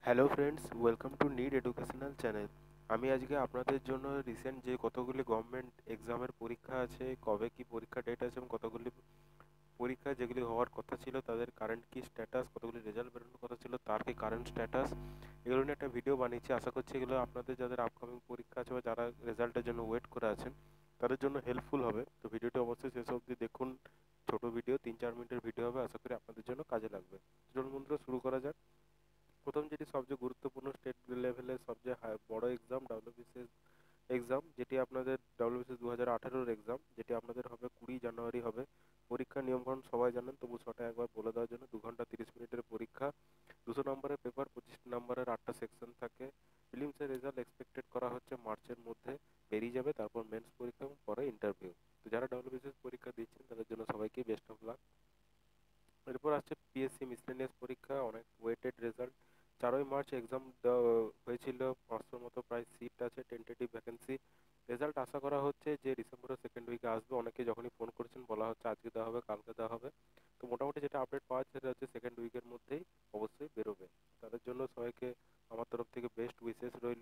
Hello friends, welcome to need educational channel. আমি আজকে আপনাদের জন্য রিসেন্ট যে কতগুলি গভর্নমেন্ট এক্সামের পরীক্ষা আছে, কবে কি পরীক্ষা ডেট আছে এবং কতগুলি পরীক্ষা যেগুলি হওয়ার কথা ছিল তাদের কারেন্ট কি স্ট্যাটাস, কতগুলি রেজাল্ট বেরোনোর কথা ছিল তার কি কারেন্ট স্ট্যাটাস, এগুলো নিয়ে একটা ভিডিও বানিয়েছি। আশা করছি এগুলো আপনাদের যাদের আপকামিং পরীক্ষা আছে বা যারা রেজাল্টের জন্য ওয়েট করে আছেন তাদের জন্য হেল্পফুল হবে। তো ভিডিওটি অবশ্যই শেষ অবধি দেখুন। ছোট ভিডিও, 3-4 মিনিটের ভিডিও হবে, আশা করি আপনাদের জন্য কাজে লাগবে। চলুন বন্ধুরা, শুরু করা যাক। প্রথম যেটি সবচেয়ে গুরুত্বপূর্ণ স্টেট লেভেলের সবচেয়ে বড় এক্সাম ডাব্লিউবিসিএস এক্সাম, যেটি আপনাদের ডাব্লিউবিসিএস 2018-র এক্সাম, যেটি আপনাদের হবে 20 জানুয়ারি হবে। পরীক্ষার নিয়মকানুন সবাই জানেন, তবু ছটা একবার বলে দেওয়ার জন্য। 2 ঘন্টা 30 মিনিটের পরীক্ষা, 200 নম্বরের পেপার, 25 নম্বরের 8টা সেকশন থাকে। ফিলিমসের রেজাল্ট এক্সপেক্টেড করা হচ্ছে মার্চের মধ্যে বেরিয়ে যাবে, তারপর মেন্স পরীক্ষা এবং পরে ইন্টারভিউ। তো যারা ডাব্লিউবিসিএস পরীক্ষা দিচ্ছেন তাদের জন্য সবাইকে বেস্ট অফ লাক। এরপর আসছে পিএসসি মিসলেনিয়াস পরীক্ষা, অনেক ওয়েটেড রেজাল্ট। 4ই মার্চ এক্সাম হয়েছিল, 500-র মতো প্রায় সিট আছে, টেন্টেটিভ ভ্যাকেন্সি। রেজাল্ট আশা করা হচ্ছে যে ডিসেম্বরের সেকেন্ড উইকে আসবে। অনেকে যখনই ফোন করেছেন বলা হচ্ছে আজকে দেওয়া হবে, কালকে দেওয়া হবে। তো মোটামুটি যেটা আপডেট পাওয়া যাচ্ছে সেটা হচ্ছে সেকেন্ড উইকের মধ্যেই অবশ্যই বেরোবে। তাদের জন্য সবাইকে আমার তরফ থেকে বেস্ট উইশেস রইল।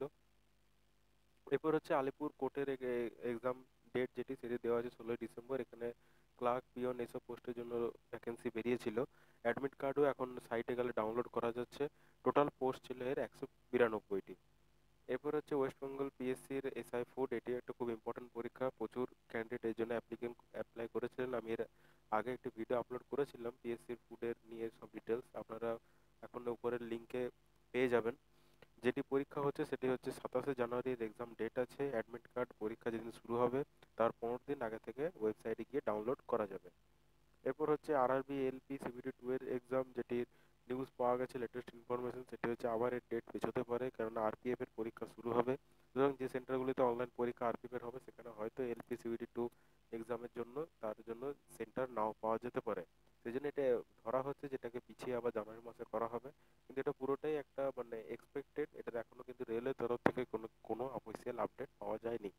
এরপর হচ্ছে আলিপুর কোর্টের এক্সাম ডেট, সেটি দেওয়া আছে 16ই ডিসেম্বর। এখানে ক্লার্ক, পিয়ন এসব পোস্টের জন্য ভ্যাকেন্সি বেরিয়েছিল। অ্যাডমিট কার্ডও এখন সাইটে গেলে ডাউনলোড করা যাচ্ছে। টোটাল পোস্ট ছিল এর 192টি। এরপর হচ্ছে ওয়েস্ট বেঙ্গল পিএসসির এসআই ফুড, এটি একটা খুব ইম্পর্টেন্ট পরীক্ষা। প্রচুর ক্যান্ডিডেট এর জন্য অ্যাপ্লাই করেছিলেন। আমি এর আগে একটি ভিডিও আপলোড করেছিলাম পিএসসির ফুডের নিয়ে সব ডিটেলস, আপনারা এখন উপরের লিঙ্কে পেয়ে যাবেন। যেটি পরীক্ষা হচ্ছে সেটি হচ্ছে 27শে জানুয়ারির এক্সাম ডেট আছে। অ্যাডমিট কার্ড পরীক্ষা যেদিন শুরু হবে তার 15 দিন আগে থেকে ওয়েবসাইটে গিয়ে ডাউনলোড করা যাবে। এরপর হচ্ছে আরআরবি এলপি সিবিটি 2 এর এক্সাম, যেটির নিউজ পাওয়া গেছে, লেটেস্ট ইনফরমেশন, সেটি হচ্ছে আবার এর ডেট পেছোতে পারে, কারণ আরপিএফ এর পরীক্ষা শুরু হবে। সুতরাং যে সেন্টারগুলিতে অনলাইন পরীক্ষা আরপিএফ এর হবে সেখানে হয়তো এলপি সিবিটি 2 এক্সামের জন্য তার জন্য সেন্টার নাও পাওয়া যেতে পারে। সেই জন্য এটা ধরা হচ্ছে যেটাকে পিছিয়ে আবার জানুয়ারি মাসে করা হবে। কিন্তু এটা পুরোটাই একটা মানে এক্সপেক্টেড, এটার এখনো কিন্তু রেলের তরফ থেকে কোনো কোনো অফিসিয়াল আপডেট পাওয়া যায়নি।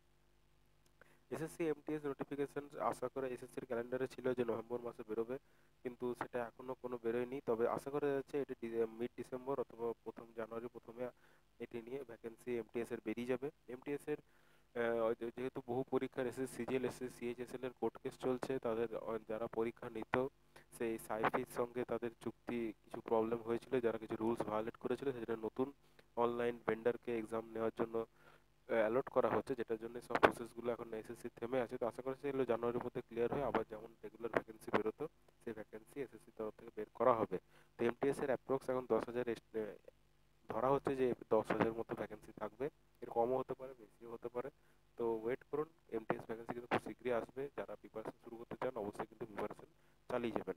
এসএসসি এমটিএস নোটিফিকেশন আশা করে এসএসসির ক্যালেন্ডারে ছিল যে নভেম্বর মাসে বেরোবে, কিন্তু সেটা এখনো কোনো বেরোয়নি। তবে আশা করা যাচ্ছে এটি মিড ডিসেম্বর অথবা প্রথম জানুয়ারি প্রথমে এটি নিয়ে ভ্যাকেন্সি এমটিএস এর বেরিয়ে যাবে। এমটিএস এর যেহেতু বহু পরীক্ষার এসএস সিজিএল এসএস সিএইচএসএল এর কোর্ট কেস চলছে, তাদের যারা পরীক্ষা নিত সেই সাইফির সঙ্গে তাদের চুক্তি কিছু প্রবলেম হয়েছিল, যারা কিছু রুলস ভায়োলেট করেছিল, সেটা নতুন অনলাইন ভেন্ডারকে এক্সাম নেওয়ার জন্য অ্যালট করা হচ্ছে, যেটার জন্য সব প্রসেসগুলো এখন এসএসসি থেমে আছে। তো আশা করছি এগুলো জানুয়ারির মধ্যে ক্লিয়ার হয়ে আবার যেমন রেগুলার ভ্যাকেন্সি বেরোতো সেই ভ্যাকেন্সি এসএসসি তরফ থেকে বের করা হবে। তো এমটিএস এর অ্যাপ্রক্স এখন 10,000 ধরা হচ্ছে যে 10,000 মতো ভ্যাকেন্সি থাকবে। এর কমও হতে পারে, বেশিও হতে পারে। তো ওয়েট করুন, এমটিএস ভ্যাকেন্সি কিন্তু খুব শীঘ্রই আসবে। যারা প্রিপারেশন শুরু করতে চান অবশ্যই কিন্তু প্রিপারেশন চালিয়ে যাবেন।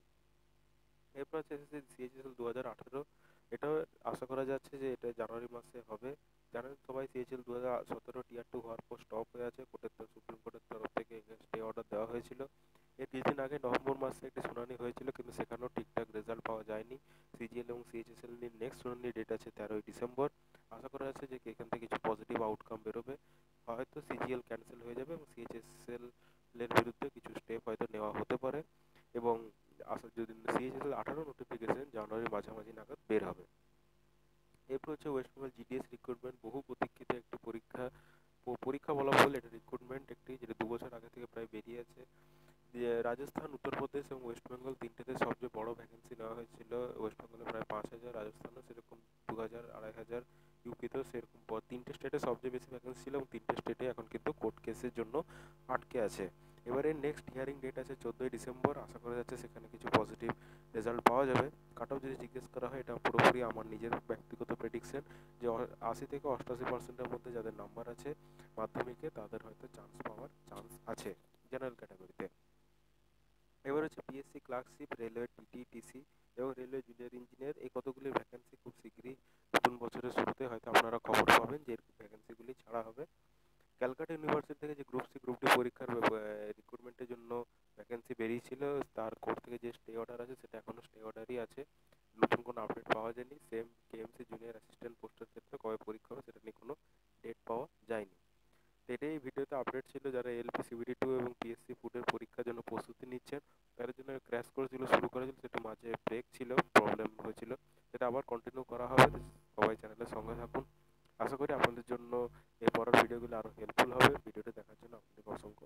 এরপর হচ্ছে এসএসসি সিএইচএসএল 2018, এটাও আশা করা যাচ্ছে যে এটা জানুয়ারি মাসে হবে। জানেন সবাই সিএইচএল 2017 টিয়ার 2 হওয়ার পর স্টপ হয়ে আছে, সুপ্রিম কোর্টের তরফ থেকে স্টে অর্ডার দেওয়া হয়েছিল। এর কিছুদিন আগে নভেম্বর মাসে একটি শুনানি হয়েছিল, কিন্তু সেখানেও ঠিকঠাক রেজাল্ট পাওয়া যায়নি। সিজিএল এবং সিএইচএসএল নিয়ে নেক্সট শুনানির ডেট আছে 13ই ডিসেম্বর। আশা করা যাচ্ছে যে এখান থেকে কিছু পজিটিভ আউটকাম বেরোবে। হয়তো সিজিএল ক্যান্সেল হয়ে যাবে এবং সিএইচএসএল এর বিরুদ্ধে কিছু স্টেপ হয়তো নেওয়া হতে পারে। এবং যদি সিএইচএসএল 18 নোটিফিকেশন জানুয়ারির মাঝামাঝি নাগাদ বের হবে। এরপর হচ্ছে ওয়েস্ট বেঙ্গল জিডিএস রিক্রুটমেন্ট, বহু প্রতীক্ষিত একটি পরীক্ষা। পরীক্ষা বলা ভুল, এটা রিক্রুটমেন্ট একটি, যেটা 2 বছর আগে থেকে প্রায় বেরিয়ে আছে। যে রাজস্থান, উত্তরপ্রদেশ এবং ওয়েস্ট বেঙ্গল তিনটেতে সবচেয়ে বড় ভ্যাকেন্সি নেওয়া হয়েছিল। ওয়েস্ট বেঙ্গলে প্রায় 5,000, রাজস্থানও সেরকম 2,000 2,500, ইউপিতেও সেরকম তিনটে স্টেটে সবচেয়ে বেশি ভ্যাকেন্সি ছিল এবং তিনটে স্টেটে এখন কিন্তু কোর্ট কেসের জন্য আটকে আছে। এবারে নেক্সট হিয়ারিং ডেট আছে 14ই ডিসেম্বর। আশা করা যাচ্ছে সেখানে কিছু পজিটিভ রেজাল্ট পাওয়া যাবে। কাট অফ যদি জিজ্ঞেস করা হয়, এটা পুরোপুরি আমার নিজের ব্যক্তিগত প্রেডিকশন যে 80 থেকে 88%-এর মধ্যে যাদের নাম্বার আছে মাধ্যমিকে তাদের হয়তো চান্স পাওয়ার চান্স আছে জেনারেল ক্যাটাগরিতে। এবার হচ্ছে পিএসসি ক্লার্কশিপ, রেলওয়ে টিটিটিসি এবং রেলওয়ে জুনিয়র ইঞ্জিনিয়ার, এই কতগুলি ভ্যাকেন্সি খুব শীঘ্রই নতুন বছরের শুরুতে হয়তো আপনারা খবর পাবেন যে ভ্যাকেন্সিগুলি ছাড়া হবে। ক্যালকাটা ইউনিভার্সিটি থেকে যে গ্রুপ সি গ্রুপ ডি পরীক্ষার রিক্রুটমেন্টের জন্য ভ্যাকেন্সি বেরিয়েছিল, তার কোর্ট থেকে যে স্টে অর্ডার আছে সেটা এখনো স্টে অর্ডারই আছে। নতুন কোনো আপডেট পাওয়া যায়নি। সেম কেএমসি জুনিয়র অ্যাসিস্ট্যান্ট পোস্টের ক্ষেত্রে কবে পরীক্ষা হবে সেটা নিয়ে কোনো ডেট পাওয়া যায়নি। তো এটাই এই ভিডিওতে আপডেট ছিল। যারা এলপি সিবিটি 2 এবং পিএসসি ফুডের পরীক্ষার জন্য প্রস্তুতি নিচ্ছেন তাদের জন্য ক্র্যাশ কোর্সগুলো শুরু করেছিল, সেটা মাঝে ব্রেক ছিল, প্রবলেম হয়েছিল, সেটা আবার কন্টিনিউ করা হবে। সবাই চ্যানেলের আশা করি আপনাদের জন্য এই পরের ভিডিওগুলো আরও হেল্পফুল হবে। ভিডিওটি দেখার জন্য আপনাদেরকে অসংখ্য